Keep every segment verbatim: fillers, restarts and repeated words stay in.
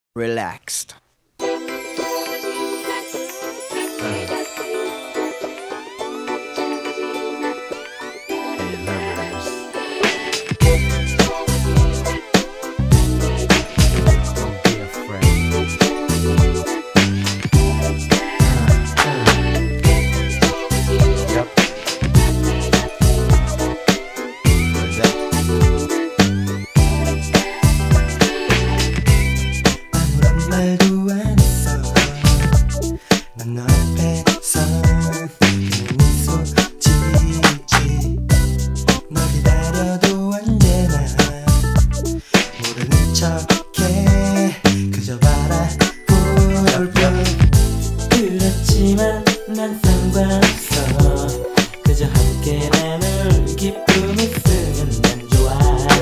relaxed. 말도 안 했어. 난 너 앞에서 그냥 미소 짓지. 널 기다려도 언제나 모르는 척해 그저 바라볼 뿐. 그렇지만 난 상관없어. 그저 함께 나눌 기쁨이 있으면 난 좋아.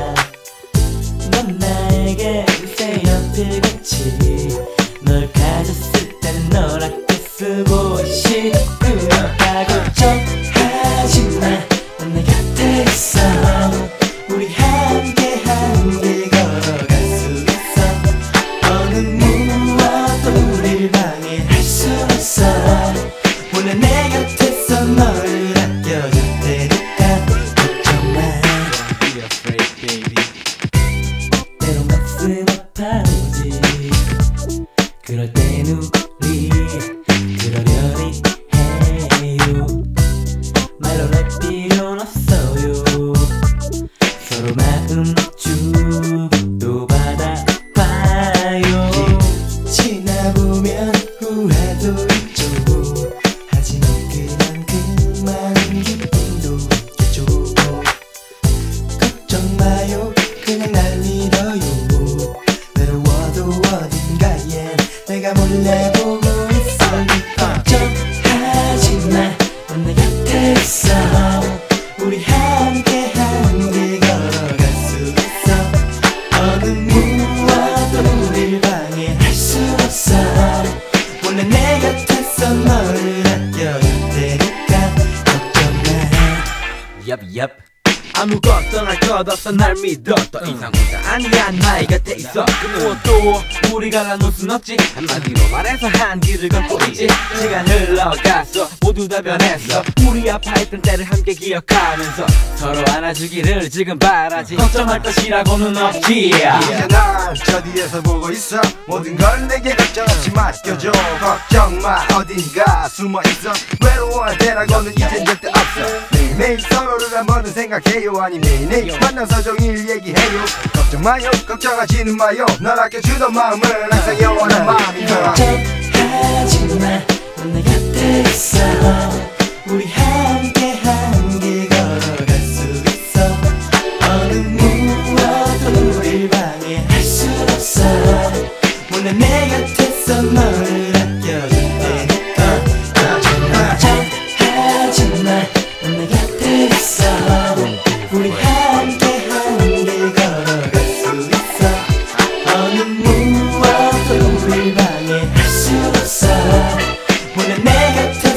넌 나에게 새 연필같이 널 가졌을 때는 널 아껴 쓰고 싶으니까 걱정하지마. 난 내 곁에 있어. 우리 함께 한 길 걸어갈 수 있어. 어느 무엇도 우릴 방해할 수 없어. 원래 내 곁에서 너를 아껴줄 테니까 걱정마. Be afraid, baby. 때론 가슴 아파오지. 그럴 땐 우리 그러려니 해요. 말로 할 필요는 없어요. 서로 마음 주고도 받아봐요. 지나보면 후회도 있죠. 하지만 그냥 그만 기쁨도 있죠. 걱정 마요. 그냥 날 믿어요. 외로워도 어딘가에 내가 몰래 보고 있어. 걱정하지마. 난 내 곁에 있어. 우리 함께 한 길 걸어갈 수 있어. 어느 무엇도 우릴 방해할 수 없어. 원래 내 곁에서 너를 아껴줄 테니까 걱정마. Yup, yup. 아무것도 날 것 없어. 날 믿어. 더 이상 혼자 아니야. 나의 곁에 있어. 그것도 우리가 나눌 순 없지. 한마디로 말해서 한 길을 걷고 있지. 시간 흘러갔어. 모두 다 변했어. 우리 아파했던 때를 함께 기억하면서 서로 안아주기를 지금 바라지. 걱정할 것이라고는 없지. 이제 난 저 뒤에서 보고 있어. 모든 걸 내게 걱정 없이 맡겨줘. 걱정 마. 어딘가 숨어 있어. 외로워할 때라고는 이젠 절대 없어. 매일매일 서로를 한 번은 생각해요. 아니 매일매일 만나서 종일 얘기해요. 걱정 마요. 걱정하지는 마요. 널 아껴주던 마음은 항상 영원한 마음이야. 걱정하지마. 넌 내 곁에 있어. 우리 함께 한 길 걸어갈 수 있어. 어느 무엇도 우릴 방해할 수 없어. 원래 내 곁에서 너를 아껴줄 테니까 걱정하지마. 넌 내 곁에 있어. 우리 함께 한 길 걸어갈 수 있어. 어느 무엇도 우릴 방해할 수 없어. 원래 내 곁에